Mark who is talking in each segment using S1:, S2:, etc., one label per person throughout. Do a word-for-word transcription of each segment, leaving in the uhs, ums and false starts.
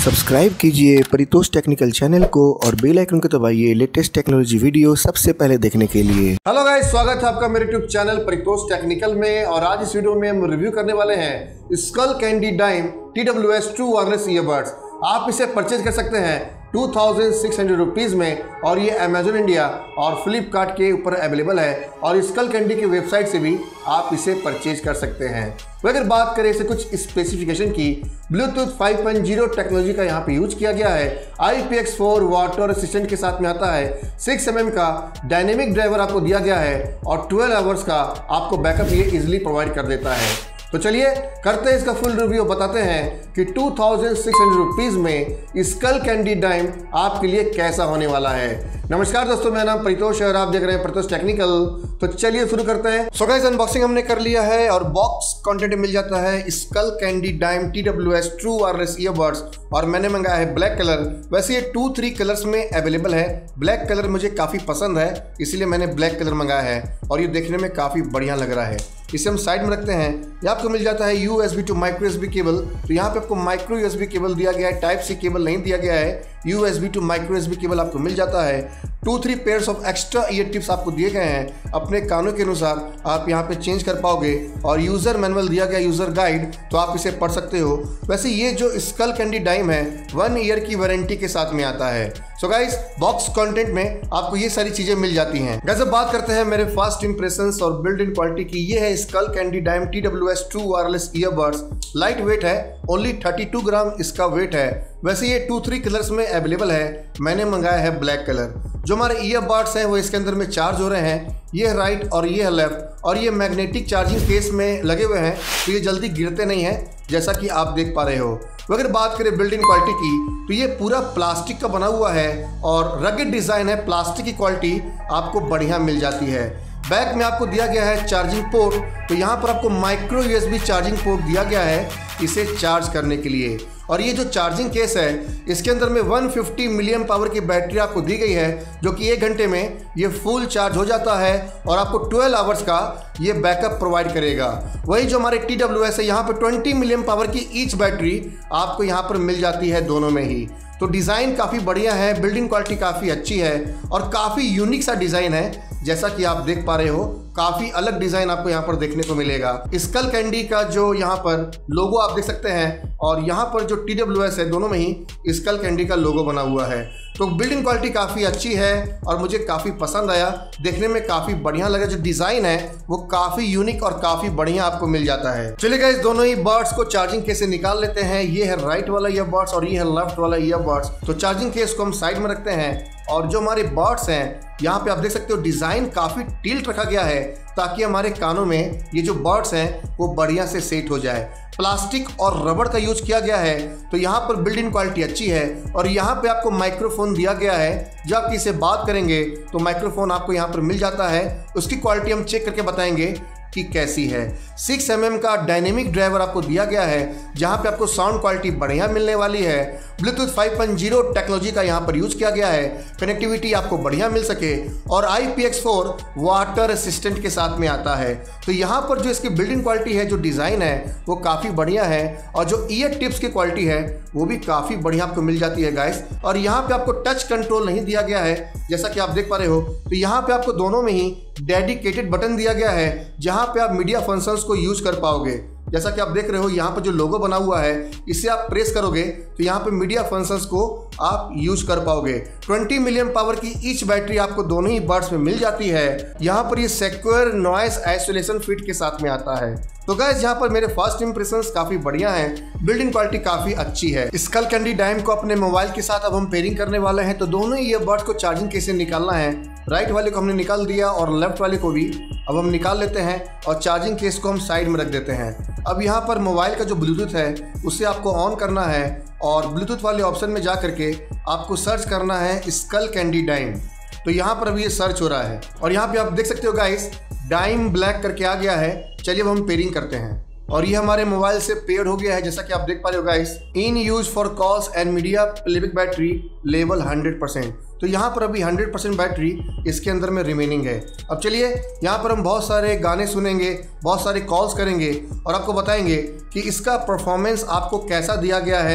S1: Subscribe कीजिए Paritosh technical channel को और बेल आइकन को दबाइए लेटेस्ट टेक्नोलॉजी वीडियो सबसे पहले देखने के लिए।
S2: हेलो गाइस, स्वागत है आपका मेरे यूट्यूब चैनल परितोष टेक्निकल में। और आज इस वीडियो में हम रिव्यू करने वाले हैं Skullcandy Dime T W S true wireless earbuds. आप इसे परचेज कर सकते हैं two thousand six hundred rupees में और ये अमेजोन इंडिया और फ्लिपकार्ट के ऊपर अवेलेबल है और स्कल कैंडी की वेबसाइट से भी आप इसे परचेज कर सकते हैं। तो अगर बात करें इसे कुछ स्पेसिफिकेशन की, Bluetooth five point zero technology का यहाँ पे यूज किया गया है। I P X four water resistant के साथ में आता है। सिक्स एम एम का डायनेमिक ड्राइवर आपको दिया गया है और ट्वेल्व आवर्स का आपको बैकअप ये इजिली प्रोवाइड कर देता है। तो चलिए करते हैं इसका फुल रिव्यू, बताते हैं कि two thousand six hundred rupees में स्कल कैंडी डाइम आपके लिए कैसा होने वाला है। नमस्कार दोस्तों, मेरा नाम परितोष है और आप देख रहे हैं परितोष टेक्निकल। तो चलिए शुरू करते हैं। सो गाइस, अनबॉक्सिंग हमने कर लिया है और बॉक्स कंटेंट मिल जाता है Skullcandy Dime T W S true wireless earbuds और मैंने मंगाया है ब्लैक कलर। वैसे ये टू थ्री कलर्स में अवेलेबल है। ब्लैक कलर मुझे काफ़ी पसंद है, इसीलिए मैंने ब्लैक कलर मंगाया है और ये देखने में काफ़ी बढ़िया लग रहा है। इसे हम साइड में रखते हैं। ये आपको मिल जाता है U S B to micro USB cable. तो यहाँ पे आपको माइक्रो यूएसबी केबल दिया गया है, टाइप सी केबल नहीं दिया गया है। U S B to micro USB cable आपको मिल जाता है। Two three pairs of extra ear tips आपको दिए गए हैं, अपने कानों के अनुसार आप यहाँ पे चेंज कर पाओगे। और यूज़र मैनुअल दिया गया, यूज़र गाइड, तो आप इसे पढ़ सकते हो। वैसे ये जो स्कल कैंडी डाइम है वन ईयर की वारंटी के साथ में आता है। सो गाइस, बॉक्स कंटेंट में आपको ये सारी चीज़ें मिल जाती हैं। गाइस, अब बात करते हैं मेरे फर्स्ट इंप्रेशंस और बिल्ड इन क्वालिटी की। ये है Skullcandy Dime T W S true wireless earbuds. Light weight है, ओनली थर्टी टू ग्राम इसका वेट है। वैसे ये टू थ्री कलर्स में अवेलेबल है। मैंने मंगाया है ब्लैक कलर। जो हमारे ईयरबड्स हैं वो इसके अंदर में चार्ज हो रहे हैं। ये है राइट और ये है लेफ्ट और ये मैग्नेटिक चार्जिंग केस में लगे हुए हैं, तो ये जल्दी गिरते नहीं हैं, जैसा कि आप देख पा रहे हो। अगर बात करें बिल्डिंग क्वालिटी की, तो ये पूरा प्लास्टिक का बना हुआ है और रगेड डिज़ाइन है। प्लास्टिक की क्वालिटी आपको बढ़िया मिल जाती है। बैक में आपको दिया गया है चार्जिंग पोर्ट। तो यहाँ पर आपको माइक्रो यूएसबी चार्जिंग पोर्ट दिया गया है इसे चार्ज करने के लिए। और ये जो चार्जिंग केस है इसके अंदर में वन फिफ्टी मिलियन पावर की बैटरी आपको दी गई है, जो कि एक घंटे में ये फुल चार्ज हो जाता है और आपको ट्वेल्व आवर्स का ये बैकअप प्रोवाइड करेगा। वही जो हमारे टी डब्ल्यू एस है, यहाँ पर ट्वेंटी मिलियन पावर की ईच बैटरी आपको यहाँ पर मिल जाती है दोनों में ही। तो डिज़ाइन काफ़ी बढ़िया है, बिल्डिंग क्वालिटी काफ़ी अच्छी है और काफ़ी यूनिक सा डिज़ाइन है। जैसा कि आप देख पा रहे हो, काफ़ी अलग डिज़ाइन आपको यहाँ पर देखने को मिलेगा। स्कल कैंडी का जो यहाँ पर लोगो आप देख सकते हैं और यहाँ पर जो टी डब्ल्यू एस है, दोनों में ही स्कल कैंडी का लोगो बना हुआ है। तो बिल्डिंग क्वालिटी काफ़ी अच्छी है और मुझे काफ़ी पसंद आया। देखने में काफ़ी बढ़िया लगा। जो डिज़ाइन है वो काफ़ी यूनिक और काफ़ी बढ़िया आपको मिल जाता है। चलिए गाइस, दोनों ही बर्ड्स को चार्जिंग केस से निकाल लेते हैं। ये है राइट वाला ईयरबड्स और ये है लेफ्ट वाला ईयरबड्स। तो चार्जिंग केस को हम साइड में रखते हैं और जो हमारे बर्ड्स हैं यहाँ पे आप देख सकते हो डिज़ाइन काफ़ी टिल्ट रखा गया है, ताकि हमारे कानों में ये जो बर्ड्स हैं वो बढ़िया से सेट हो जाए। प्लास्टिक और रबड़ का यूज किया गया है, तो यहाँ पर बिल्ड इन क्वालिटी अच्छी है। और यहाँ पे आपको माइक्रोफोन दिया गया है, जब आप किसी से बात करेंगे तो माइक्रोफोन आपको यहाँ पर मिल जाता है। उसकी क्वालिटी हम चेक करके बताएंगे कि कैसी है। सिक्स एम एम का डायनेमिक ड्राइवर आपको दिया गया है, जहाँ पे आपको साउंड क्वालिटी बढ़िया मिलने वाली है। Bluetooth five point zero technology का यहाँ पर यूज किया गया है, कनेक्टिविटी आपको बढ़िया मिल सके। और I P X four water resistant के साथ में आता है। तो यहाँ पर जो इसकी बिल्डिंग क्वालिटी है, जो डिज़ाइन है वो काफ़ी बढ़िया है और जो ईयर टिप्स की क्वालिटी है वो भी काफ़ी बढ़िया आपको मिल जाती है गाइस। और यहाँ पे आपको टच कंट्रोल नहीं दिया गया है, जैसा कि आप देख पा रहे हो। तो यहाँ पे आपको दोनों में ही डेडिकेटेड बटन दिया गया है, जहाँ पे आप मीडिया फंक्शंस को यूज कर पाओगे। जैसा कि आप देख रहे हो, यहाँ पर जो लोगो बना हुआ है, इसे आप प्रेस करोगे तो यहाँ पे मीडिया फंक्शंस को आप यूज कर पाओगे। ट्वेंटी मिलियन पावर की ईच बैटरी आपको दोनों ही बर्ड्स में मिल जाती है। यहाँ पर ये सिक्योर नॉइस आइसोलेशन फिट के साथ में आता है। तो गाइस, यहाँ पर मेरे फर्स्ट इंप्रेशंस काफ़ी बढ़िया हैं। बिल्डिंग क्वालिटी काफ़ी अच्छी है। स्कल कैंडी डाइम को अपने मोबाइल के साथ अब हम पेयरिंग करने वाले हैं, तो दोनों ही ईयरबड्स को चार्जिंग केस से निकालना है। राइट वाले को हमने निकाल दिया और लेफ्ट वाले को भी अब हम निकाल लेते हैं और चार्जिंग केस को हम साइड में रख देते हैं। अब यहाँ पर मोबाइल का जो ब्लूटूथ है उसे आपको ऑन करना है और ब्लूटूथ वाले ऑप्शन में जा करके आपको सर्च करना है स्कल कैंडी डाइम। तो यहाँ पर अभी ये सर्च हो रहा है और यहाँ पे आप देख सकते हो गाइस, डाइम ब्लैक करके आ गया है। चलिए अब हम पेयरिंग करते हैं और ये हमारे मोबाइल से पेयर हो गया है, जैसा कि आप देख पा रहे हो guys. In use for calls and media playback battery level hundred percent. तो यहाँ पर अभी हंड्रेड परसेंट बैटरी इसके अंदर में रिमेनिंग है। अब चलिए यहाँ पर हम बहुत सारे गाने सुनेंगे, बहुत सारे कॉल्स करेंगे और आपको बताएंगे कि इसका परफॉर्मेंस आपको कैसा दिया गया है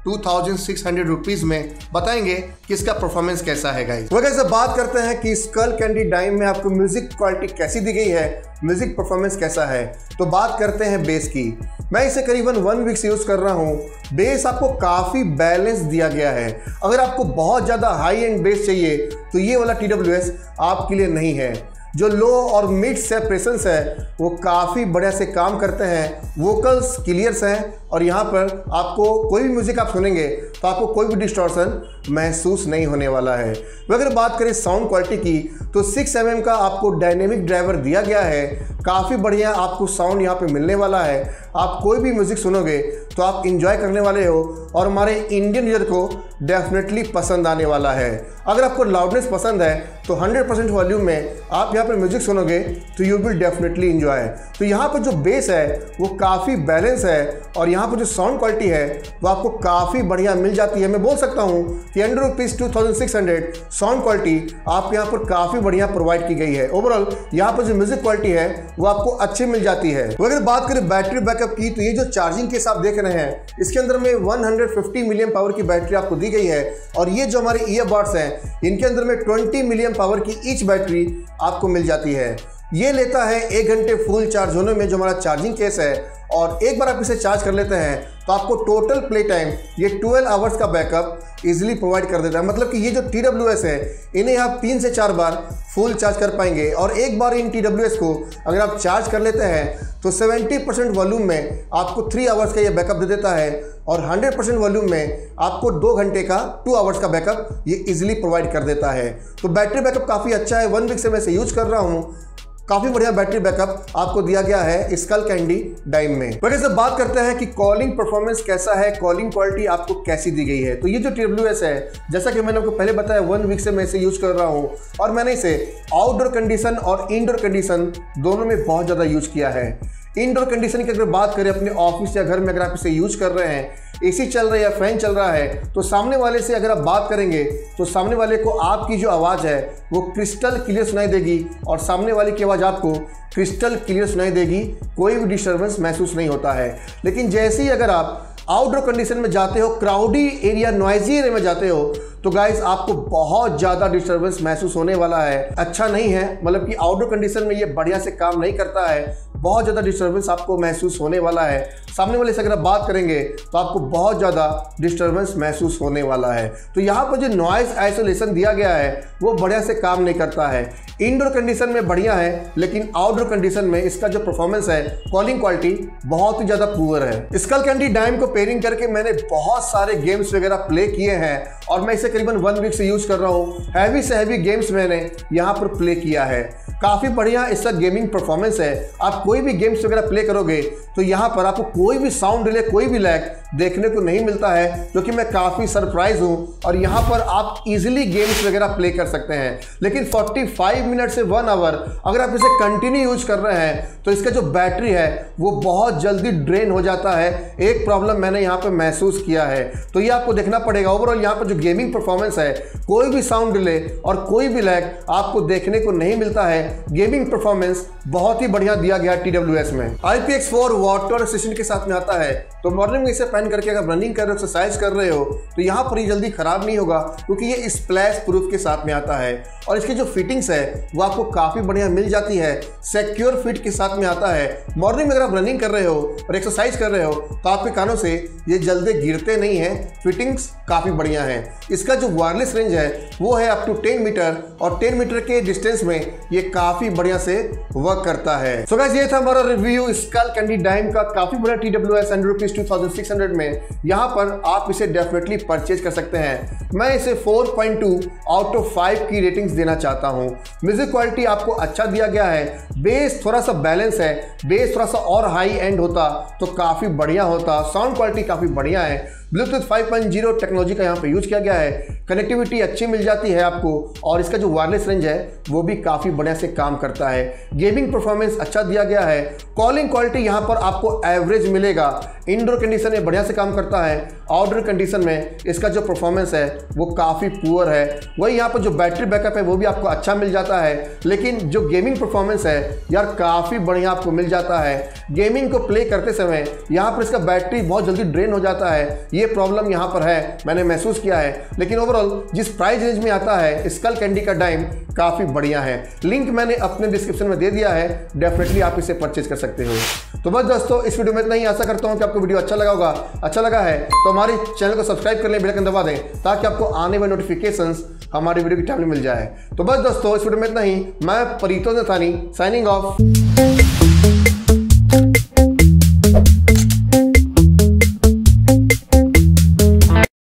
S2: two thousand six hundred rupees में बताएंगे कि इसका परफॉर्मेंस कैसा है गाइस। वगैरह से बात करते हैं कि स्कल कैंडी डाइम में आपको म्यूजिक क्वालिटी कैसी दी गई है, म्यूजिक परफॉर्मेंस कैसा है। तो बात करते हैं बेस की। मैं इसे करीबन वन वीक से यूज कर रहा हूँ। बेस आपको काफी बैलेंस दिया गया है। अगर आपको बहुत ज्यादा हाई एंड बेस चाहिए तो ये वाला टी डब्ल्यू एस आपके लिए नहीं है। जो लो और मिड सेपरेशंस है वो काफ़ी बढ़िया से काम करते हैं, वोकल्स क्लियर्स हैं और यहाँ पर आपको कोई भी म्यूज़िक आप सुनेंगे तो आपको कोई भी डिस्टॉर्शन महसूस नहीं होने वाला है। अगर बात करें साउंड क्वालिटी की तो सिक्स एम एम का आपको डायनेमिक ड्राइवर दिया गया है। काफ़ी बढ़िया आपको साउंड यहाँ पे मिलने वाला है। आप कोई भी म्यूज़िक सुनोगे तो आप इंजॉय करने वाले हो और हमारे इंडियन यूजर को डेफिनेटली पसंद आने वाला है। अगर आपको लाउडनेस पसंद है तो हंड्रेड परसेंट वॉल्यूम में आप यहाँ पर म्यूजिक सुनोगे तो यू विल डेफिनेटली इंजॉय। तो यहाँ पर जो बेस है वो काफ़ी बैलेंस है और यहाँ पर जो साउंड क्वालिटी है वो आपको काफ़ी बढ़िया मिल जाती है। मैं बोल सकता हूँ कि hundred rupees two thousand six hundred sound quality आपको यहाँ पर काफ़ी बढ़िया प्रोवाइड की गई है। ओवरऑल यहाँ पर जो म्यूजिक क्वालिटी है वो आपको अच्छी मिल जाती है। अगर बात करें बैटरी बैकअप की तो ये जो चार्जिंग केस आप देख रहे हैं इसके अंदर में one hundred fifty million power की बैटरी आपको दी गई है और ये जो हमारे ईयरबड्स हैं इनके अंदर में ट्वेंटी मिलियन पावर की ईच बैटरी आपको मिल जाती है। ये लेता है एक घंटे फुल चार्ज होने में जो हमारा चार्जिंग केस है और एक बार आप इसे चार्ज कर लेते हैं तो आपको टोटल प्ले टाइम ये ट्वेल्व आवर्स का बैकअप इजीली प्रोवाइड कर देता है। मतलब कि ये जो टी डब्ल्यू एस है इन्हें आप तीन से चार बार फुल चार्ज कर पाएंगे और एक बार इन टी डब्ल्यू एस को अगर आप चार्ज कर लेते हैं तो सेवेंटी परसेंट वॉल्यूम में आपको थ्री आवर्स का ये बैकअप दे देता है और हंड्रेड परसेंट वॉल्यूम में आपको दो घंटे का टू आवर्स का बैकअप ये इजीली प्रोवाइड कर देता है। तो बैटरी बैकअप काफ़ी अच्छा है। वन वीक से मैं इसे यूज कर रहा हूँ। काफ़ी बढ़िया बैटरी बैकअप आपको दिया गया है स्कल कैंडी डाइम में। वैसे से बात करते हैं कि कॉलिंग परफॉर्मेंस कैसा है, कॉलिंग क्वालिटी आपको कैसी दी गई है। तो ये जो टी डब्ल्यू एस है जैसा कि मैंने आपको पहले बताया वन वीक से मैं इसे यूज कर रहा हूँ और मैंने इसे आउटडोर कंडीशन और इनडोर कंडीशन दोनों में बहुत ज़्यादा यूज किया है। इनडोर कंडीशन की अगर बात करें अपने ऑफिस या घर में अगर आप इसे यूज कर रहे हैं, एसी चल रहा है या फैन चल रहा है तो सामने वाले से अगर आप बात करेंगे तो सामने वाले को आपकी जो आवाज़ है वो क्रिस्टल क्लियर सुनाई देगी और सामने वाले की आवाज़ आपको क्रिस्टल क्लियर सुनाई देगी। कोई भी डिस्टर्बेंस महसूस नहीं होता है। लेकिन जैसे ही अगर आप आउटडोर कंडीशन में जाते हो, क्राउडी एरिया, नॉइजी एरिया में जाते हो तो गाइस आपको बहुत ज़्यादा डिस्टर्बेंस महसूस होने वाला है। अच्छा नहीं है, मतलब कि आउटडोर कंडीशन में ये बढ़िया से काम नहीं करता है। बहुत ज़्यादा डिस्टर्बेंस आपको महसूस होने वाला है। सामने वाले से अगर आप बात करेंगे तो आपको बहुत ज़्यादा डिस्टर्बेंस महसूस होने वाला है। तो यहाँ पर जो नॉइज आइसोलेशन दिया गया है वो बढ़िया से काम नहीं करता है। इंडोर कंडीशन में बढ़िया है लेकिन आउटडोर कंडीशन में इसका जो परफॉर्मेंस है, कॉलिंग क्वालिटी बहुत ही ज़्यादा पुअर है। स्कल कैंडी डाइम को पेयरिंग करके मैंने बहुत सारे गेम्स वगैरह प्ले किए हैं और मैं इसे करीबन वन वीक से यूज कर रहा हूँ। हैवी से हैवी गेम्स मैंने यहाँ पर प्ले किया है। काफ़ी बढ़िया इसका गेमिंग परफॉर्मेंस है। आप कोई भी गेम्स वगैरह प्ले करोगे तो यहाँ पर आपको कोई भी साउंड डिले, कोई भी लैग देखने को नहीं मिलता है, जो कि मैं काफ़ी सरप्राइज हूँ। और यहाँ पर आप इजीली गेम्स वगैरह प्ले कर सकते हैं। लेकिन पैंतालीस मिनट से वन आवर अगर आप इसे कंटिन्यू यूज कर रहे हैं तो इसका जो बैटरी है वो बहुत जल्दी ड्रेन हो जाता है। एक प्रॉब्लम मैंने यहाँ पर महसूस किया है, तो ये आपको देखना पड़ेगा। ओवरऑल यहाँ पर जो गेमिंग परफॉर्मेंस है, कोई भी साउंड डिले और कोई भी लैग आपको देखने को नहीं मिलता है। गेमिंग परफॉर्मेंस बहुत ही बढ़िया दिया गया टी डब्ल्यू एस में। I P X four water resistant के साथ में आता है, तो मॉर्निंग में इसे पहन करके अगर रनिंग कर रहे हो, एक्सरसाइज कर रहे हो तो यहाँ पर ये जल्दी खराब नहीं होगा क्योंकि ये स्प्लैश प्रूफ के साथ में आता है। और इसकी जो फिटिंग्स है वो आपको काफ़ी बढ़िया मिल जाती है, सिक्योर फिट के साथ में आता है। मॉर्निंग में अगर आप रनिंग कर रहे हो और एक्सरसाइज कर रहे हो तो आपके कानों से ये जल्दी गिरते नहीं हैं। फिटिंग्स काफ़ी बढ़िया है। इसका जो वायरलेस रेंज है वो है अप टू टेन मीटर और टेन मीटर के डिस्टेंस में ये काफ़ी बढ़िया से वर्क करता है। सो गाइस, ये था हमारा रिव्यू स्कल कैंडी डाइम का। काफ़ी बढ़िया T W S hundred rupees two thousand six hundred में यहाँ पर आप इसे डेफिनेटली परचेज कर सकते हैं। मैं इसे four point two out of five की रेटिंग्स देना चाहता हूँ। म्यूजिक क्वालिटी आपको अच्छा दिया गया है। बेस थोड़ा सा बैलेंस है, बेस थोड़ा सा और हाई एंड होता तो काफ़ी बढ़िया होता। साउंड क्वालिटी काफ़ी बढ़िया है। Bluetooth five point zero technology का यहाँ पे यूज किया गया है। कनेक्टिविटी अच्छी मिल जाती है आपको और इसका जो वायरलेस रेंज है वो भी काफ़ी बढ़िया से काम करता है। गेमिंग परफॉर्मेंस अच्छा दिया गया है। कॉलिंग क्वालिटी यहाँ पर आपको एवरेज मिलेगा। इंडोर कंडीशन में बढ़िया से काम करता है, आउटडोर कंडीशन में इसका जो परफॉर्मेंस है वो काफ़ी पुअर है। वही यहाँ पर जो बैटरी बैकअप है वो भी आपको अच्छा मिल जाता है, लेकिन जो गेमिंग परफॉर्मेंस है यार काफ़ी बढ़िया आपको मिल जाता है। गेमिंग को प्ले करते समय यहाँ पर इसका बैटरी बहुत जल्दी ड्रेन हो जाता है। ये प्रॉब्लम यहाँ पर है, मैंने महसूस किया है। लेकिन ओवरऑल जिस प्राइस रेंज में आता है स्कल कैंडी का डाइम काफ़ी बढ़िया है। लिंक मैंने अपने डिस्क्रिप्शन में दे दिया है, डेफिनेटली आप इसे परचेज कर सकते हो। तो बस दोस्तों इस वीडियो में इतना ही। आशा करता हूँ कि आपको वीडियो अच्छा लगा होगा। अच्छा लगा है तो हमारे चैनल को सब्सक्राइब कर लें, बेल आइकन दबा दें ताकि आपको आने वाले नोटिफिकेशंस हमारी वीडियो की टाइम में मिल जाए। तो बस दोस्तों इस वीडियो में इतना ही। मैं परितोष नथानी साइनिंग ऑफ।